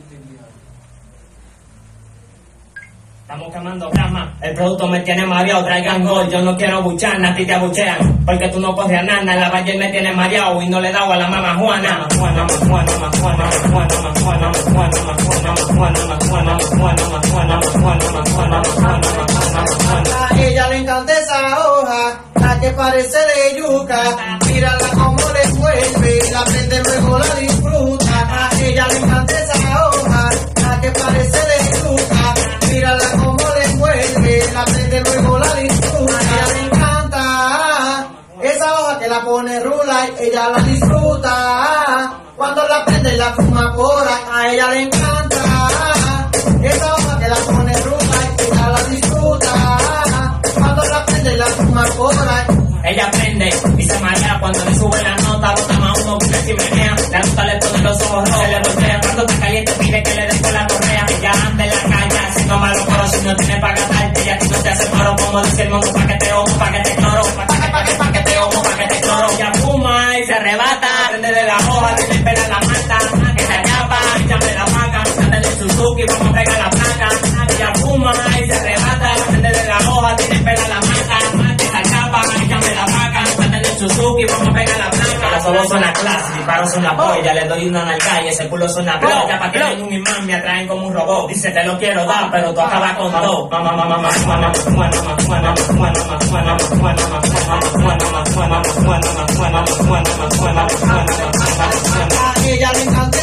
Estamos quemando grama, el producto me tiene mareado, traigan gol, yo no quiero buchar, a ti te abuchean, porque tú no coges a nada, la valle me tiene mareado y no le he dado a la mamá Juana. A ella le encanta esa hoja, la que parece de yuca, mírala como le vuelve, la prende luego la disfruta. A ella le encanta esa hoja, la que parece de yuca, mírala como le vuelve, la prende luego la disfruta. A ella le encanta esa hoja que la pone rula y ella la disfruta. Cuando la prende la fuma por ahí, a ella le encanta esa hoja que la pone rula y ella la disfruta. Cuando la prende la fuma por ahí. Ella prende y se marea cuando le sube la nota, bota más uno que si menea, la nota le pone los ojos rojos, se le voltea, cuando está caliente pide que le den con la correa, ella anda en la calle haciendo malos coros, si no tiene para gastar, ella a ti no te hace coro, como dice el mundo, pa' que te ojo, pa' que te cloro, pa' que te ojo, pa' que te cloro, ella fuma y se arrebata, prende de la hoja, tiene pela la mata, esa chapa, échame la vaca, anda en el Suzuki, vamos a pegar la placa, ella fuma y se arrebata, prende de la hoja, tiene pela la mata, esa chapa, échame la vaca, anda en el Suzuki, vamos a pegar la placa, la solo suena clase, mi paro suena polla, le doy una nalga y ese culo suena playa, pa' que ven un imán me atraen como un robot, dice te lo quiero dar, pero tú acabas con dos, A ella le encanta